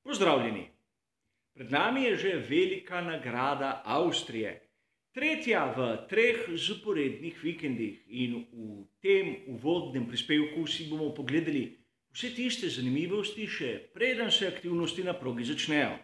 Pozdravljeni! Pred nami je že velika nagrada Avstrije, tretja v 3 zaporednih vikendih, in v tem uvodnem prispevku si bomo pogledali vse tiste zanimivosti, še preden se aktivnosti na progi začnejo.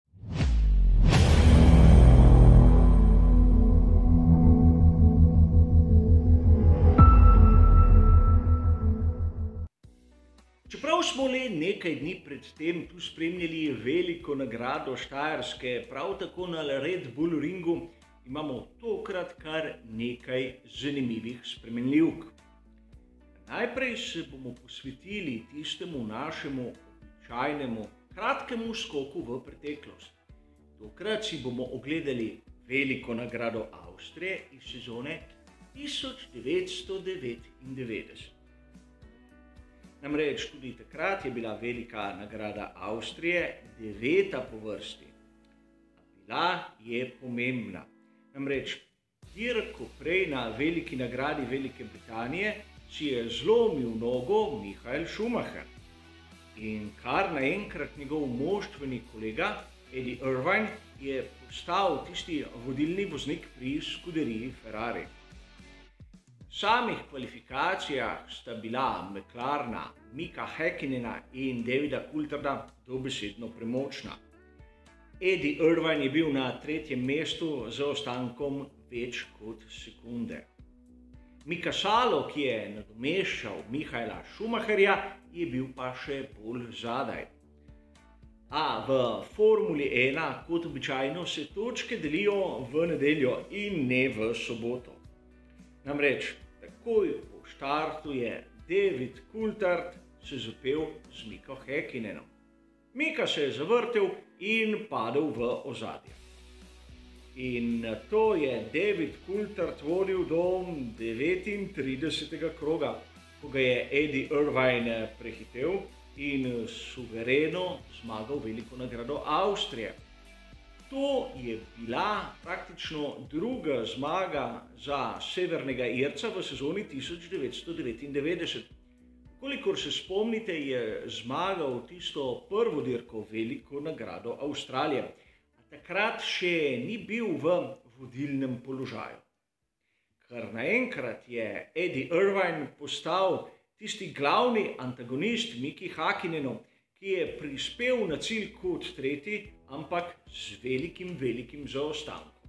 Čeprav smo le nekaj dni pred tem tu spremljali veliko nagrado Štajerske, prav tako na Red Bull ringu, imamo tokrat kar nekaj zanimivih spremenljivk. Najprej se bomo posvetili tistemu našemu običajnemu kratkemu skoku v preteklost. Tokrat si bomo ogledali veliko nagrado Avstrije iz sezone 1999. Namreč tudi takrat je bila velika nagrada Avstrije 9. po vrsti. Bila je pomembna. Namreč dirko prej na veliki nagradi Velike Britanije si je zlomil nogo Michael Schumacher. In kar naenkrat njegov moštveni kolega Eddie Irvine je postal tisti vodilni voznik pri skuderiji Ferrari. V samih kvalifikacijah sta bila McLarena, Mika Häkkinena in Davida Coultharda dobesedno premočna. Eddie Irvine je bil na 3. mestu z zaostankom več kot sekunde. Mika Salo, ki je nadomeščal Michaela Schumacherja, je bil pa še bolj zadaj. A v Formuli 1, kot običajno, se točke delijo v nedeljo in ne v soboto. Namreč takoj po štartu je David Coulthard se zapel z Miko Häkkinenom. Mika se je zavrtel in padel v ozadje. In nato je David Coulthard vodil do 39. kroga, ko ga je Eddie Irvine prehitel in suvereno zmagal veliko nagrado Avstrije. To je bila praktično druga zmaga za Severnega Irca v sezoni 1999. Kolikor se spomnite, je zmagal tisto prvo dirko veliko nagrado Avstralije. A takrat še ni bil v vodilnem položaju. Kar naenkrat je Eddie Irvine postal tisti glavni antagonist Miki Häkkinenu, ki je prispel na cilj kot tretji, ampak z velikim zaostankom.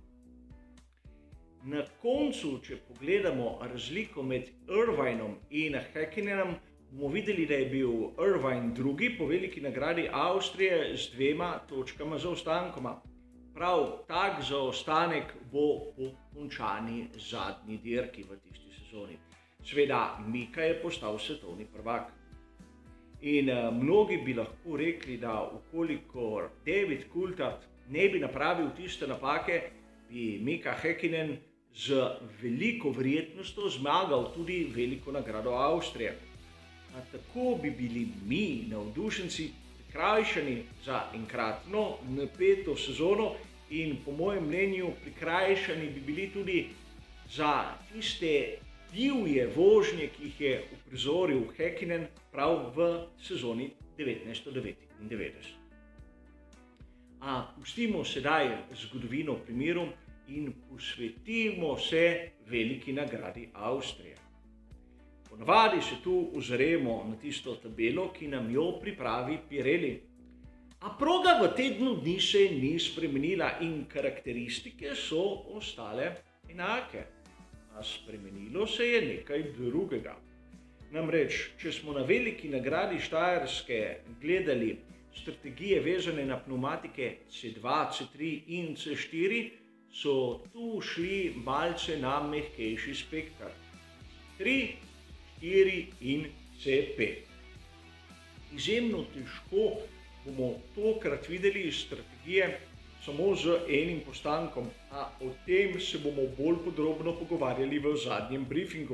Na koncu, če pogledamo razliko med Irvinom in Häkkinenom, bomo videli, da je bil Irvine drugi po veliki nagradi Avstrije z 2 točkama zaostankoma. Prav tak zaostanek bo po končani zadnji dirki v tisti sezoni. Seveda, Mika je postal svetovni prvak. In mnogi bi lahko rekli, da ukolikor David Coulthard ne bi napravil tiste napake, bi Mika Häkkinen z veliko verjetnostjo zmagal tudi veliko nagrado Avstrije. A tako bi bili mi, navdušenci, prikrajšani za enkratno napeto sezono in po mojem mnenju prikrajšani bi bili tudi za tiste divje vožnje, ki jih je uprizoril Häkkinen prav v sezoni 1999. A pustimo sedaj zgodovino pri miru in posvetimo se veliki nagradi Avstrije. Ponavadi se tu ozremo na tisto tabelo, ki nam jo pripravi Pirelli. A proga v tednu dni se ni spremenila in karakteristike so ostale enake. A spremenilo se je nekaj drugega. Namreč, če smo na veliki nagradi Štajerske gledali strategije vezane na pnevmatike C2, C3 in C4, so tu šli malce na mehkejši spektar. 3, 4 in C5. Izjemno težko bomo tokrat videli strategije samo z enim postankom, a o tem se bomo bolj podrobno pogovarjali v zadnjem briefingu.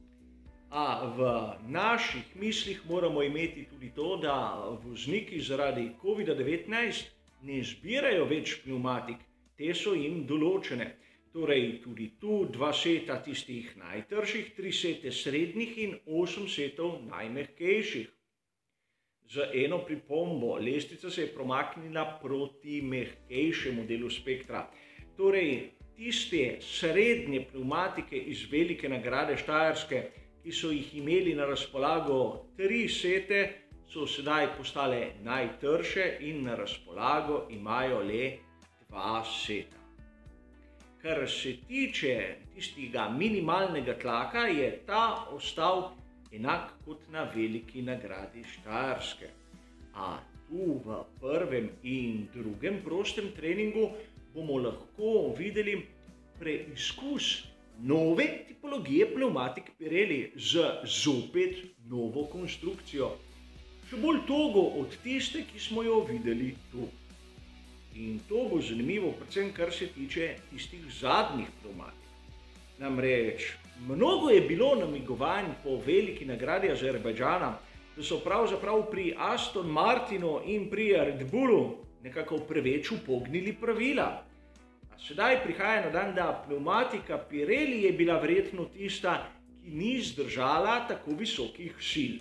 A v naših mislih moramo imeti tudi to, da vozniki zaradi COVID-19 ne zbirajo več pnevmatik, te so jim določene. Torej tudi tu 2 seta tistih najtrših, 3 sete srednjih in 8 setov najmehkejših. z eno pripombo. Lestvica se je premaknila proti mehkejšemu delu spektra. Torej, tiste srednje pnevmatike iz velike nagrade Štajerske, ki so jih imeli na razpolago 3 sete, so sedaj postale najtrše in na razpolago imajo le 2 seta. Kar se tiče tistega minimalnega tlaka, je ta ostal enak kot na veliki nagradi Štajerske. A tu v prvem in drugem prostem treningu bomo lahko videli preizkus nove tipologije pnevmatik Pirelli z zopet novo konstrukcijo. Še bolj togo od tiste, ki smo jo videli tu. In to bo zanimivo, predvsem kar se tiče tistih zadnjih pnevmatik. Namreč, mnogo je bilo namigovanj po veliki nagradi Azerbajdžana, da so pravzaprav pri Aston Martinu in pri Red Bullu nekako preveč upognili pravila. A sedaj prihaja na dan, da pnevmatika Pirelli je bila verjetno tista, ki ni zdržala tako visokih sil.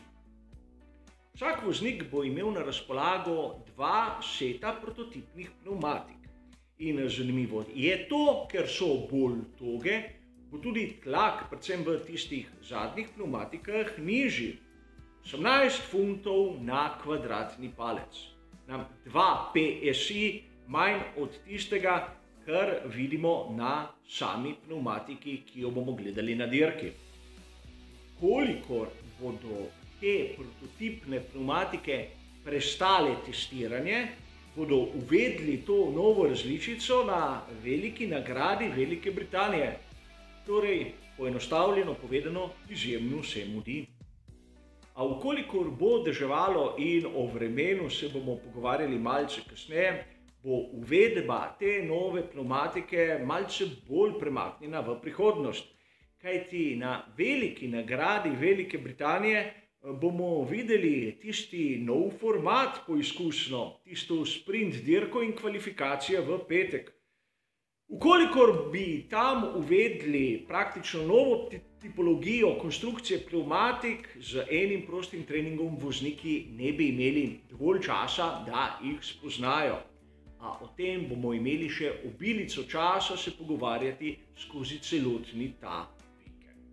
Vsak voznik bo imel na razpolago 2 seta prototipnih pnevmatik. In zanimivo je to, ker so bolj toge, bo tudi tlak, predvsem v tistih zadnjih pnevmatikah, nižji. 18 funtov na kvadratni palec. 2 PSI manj od tistega, kar vidimo na sami pnevmatiki, ki jo bomo gledali na dirki. Kolikor bodo te prototipne pnevmatike prestale testiranje, bodo uvedli to novo različico na veliki nagradi Velike Britanije. Torej, poenostavljeno povedano, izjemno se mudi. A vkolikor bo deževalo in o vremenu se bomo pogovarjali malce kasneje, bo uvedba te nove pnevmatike malce bolj premaknjena v prihodnost. Kajti na veliki nagradi Velike Britanije bomo videli tisti nov format poizkusno, tisto sprint dirko in kvalifikacije v petek. Vkolikor bi tam uvedli praktično novo tipologijo konstrukcije pnevmatik, z enim prostim treningom vozniki ne bi imeli dovolj časa, da jih spoznajo. A o tem bomo imeli še obilico časa se pogovarjati skozi celotni ta vikend.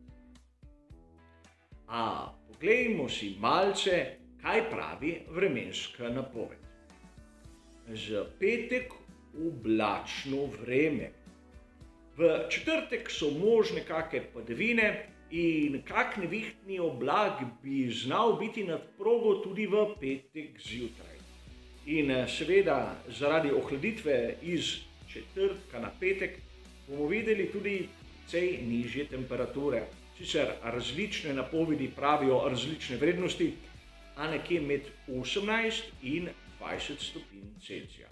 A poglejmo si malce, kaj pravi vremenska napoved. Za petek oblačno vreme. V četrtek so možne kake padavine in kak nevihtni oblak bi znal biti nad progo tudi v petek zjutraj. In seveda zaradi ohladitve iz četrtka na petek bomo videli tudi precej nižje temperature. Sicer različne napovedi pravijo različne vrednosti, a nekje med 18 in 20 stopinj Celzija.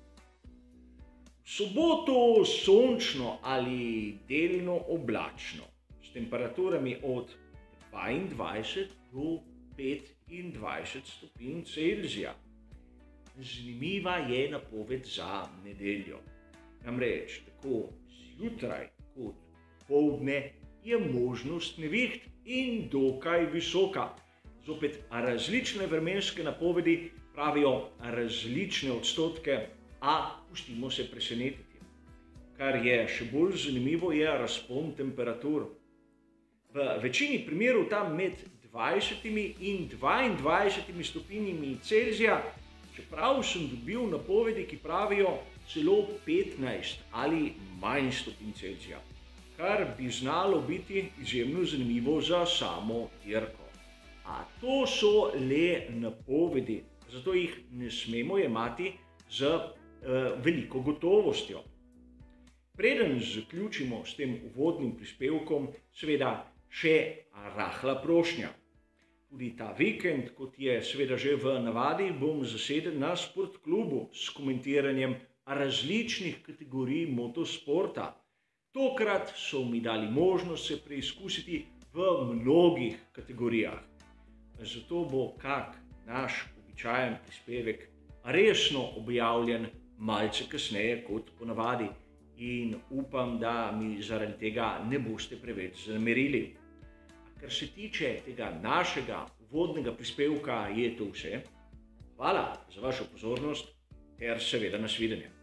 V soboto sončno ali delno oblačno, s temperaturami od 22 do 25 stopinj Celzija. Zanimiva je napoved za nedeljo. Namreč tako zjutraj kot poldne je možnost neviht in dokaj visoka. Zopet različne vremenske napovedi pravijo različne odstotke, a pustimo se presenetiti. Kar je še bolj zanimivo, je razpon temperatur. V večini primerov tam med 20 in 22 stopinjami Celzija, čeprav sem dobil napovedi, ki pravijo celo 15 ali manj stopinj Celzija, kar bi znalo biti izjemno zanimivo za samo dirko. A to so le napovedi, zato jih ne smemo jemati z veliko gotovostjo. Preden zaključimo s tem uvodnim prispevkom, seveda še rahla prošnja. Tudi ta vikend, kot je seveda že v navadi, bom zaseden na sportklubu s komentiranjem različnih kategorij motosporta. Tokrat so mi dali možnost se preizkusiti v mnogih kategorijah. Zato bo kak naš običajen prispevek resno objavljen malce kasneje kot ponavadi in upam, da mi zaradi tega ne boste preveč zamerili. Kar se tiče tega našega uvodnega prispevka, je to vse. Hvala za vašo pozornost ter seveda nasvidenje.